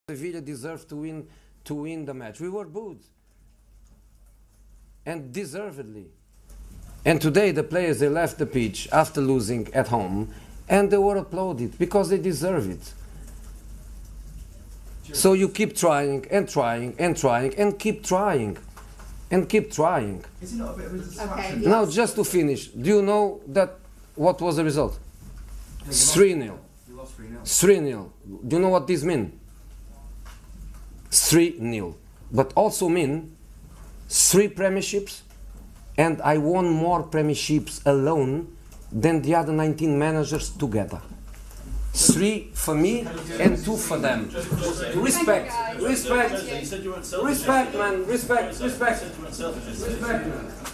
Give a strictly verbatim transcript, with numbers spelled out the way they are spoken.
Sevilla deserved to win to win the match. We were booed, and deservedly. And today the players, they left the pitch after losing at home, and they were applauded because they deserve it. So you keep trying and trying and trying and keep trying and keep trying. Is it not a bit of a distraction? Okay. Now, just to finish, do you know that what was the result? three nil. You lost three nil. three nil. Do you know what this means? three nil. But also mean three premierships, and I won more premierships alone than the other nineteen managers together. Three for me and two for them. Respect, respect, respect, man, respect, respect, respect, man.